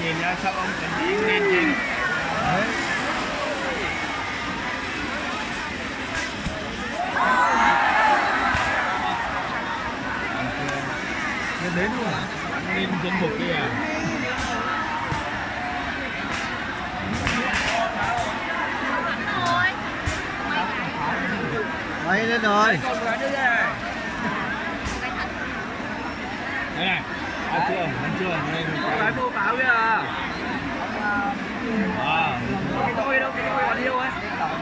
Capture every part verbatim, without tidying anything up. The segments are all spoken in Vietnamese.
nhìn ra sao ông cần đi lên trên. Đấy. Đến luôn à? Lên chân phục kia à? Quay lên rồi. Đây này, ăn chưa? Ăn chưa? Đây một cái vô báo kìa. Wow. Cái tôi đâu, cái tôi còn yêu ấy.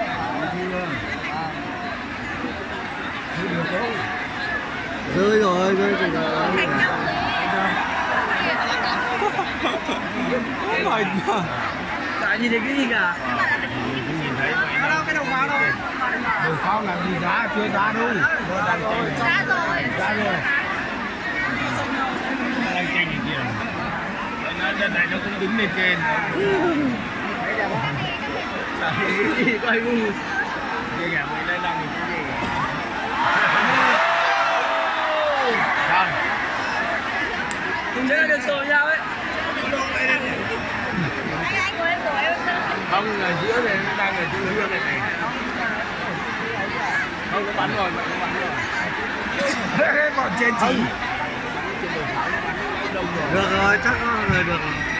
Rơi rồi, rơi rồi. Oh my god. Chả nhìn thấy cái gì cả. Không nhìn thấy vậy. Đâu cái đầu pháo đâu. Đầu pháo làm gì giá, chưa giá đâu. Ra rồi. Ra rồi. Ra rồi. Nó đang tranh gì kia. Nó lần này nó cũng đứng lên trên. Chả thấy cái gì quay ngu. Kia kìa, mình lên làm cái gì. Rồi. Mình thấy là được rồi nhau ấy. Không, ở giữa này nó đang ở giữa này này. Không, nó bắn rồi, nó bắn rồi. Còn trên chỉ. Được rồi, chắc có người được rồi.